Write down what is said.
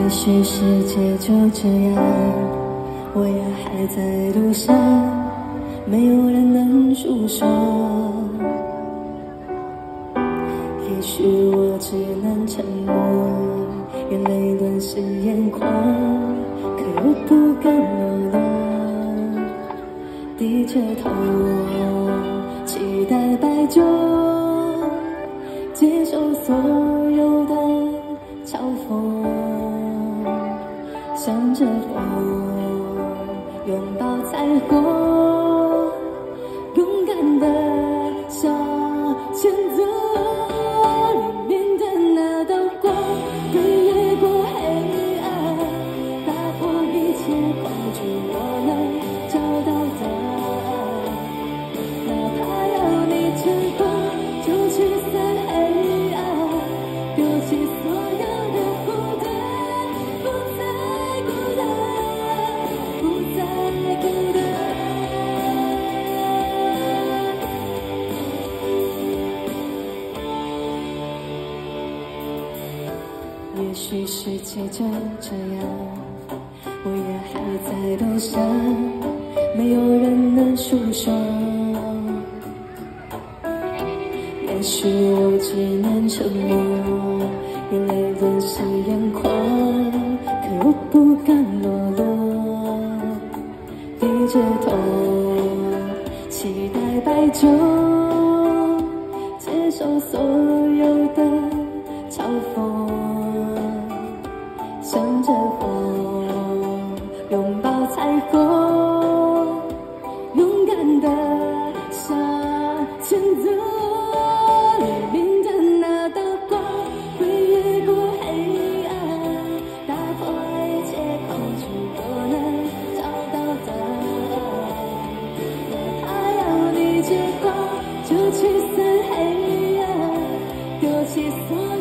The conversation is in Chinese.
也许世界就这样，我也还在路上，没有人能诉说。也许我只能沉默，眼泪顿时眼眶，可又不敢裸露。低着头，期待白昼，接受所有的嘲讽，向着风，拥抱彩虹，勇敢的向前走。里面的那道光，会越过黑暗，打破一切恐惧，我能找到答案。哪怕要你成功，就驱散黑暗，丢弃所有的负担，不再孤单，不再孤单。也许世界就这样，我也还在路上，没有人能诉说。也许我只能沉默，眼泪顿时眼眶，可又不敢裸露。低着头，期待白昼，接受所有的嘲讽，向着风，拥抱彩虹，勇敢的向前走。黎明的那道光，会越过黑暗，打破一切恐惧，我能找到答案。哪怕要你结光，就驱散黑暗，丢弃所有